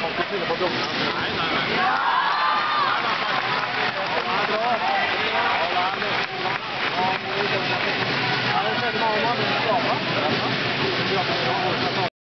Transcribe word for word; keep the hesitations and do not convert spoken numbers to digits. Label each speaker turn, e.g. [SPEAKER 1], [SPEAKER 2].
[SPEAKER 1] alltid trylle på dommeren.
[SPEAKER 2] Nei, nei, nei.
[SPEAKER 1] Ja, det skjedde med alle mann.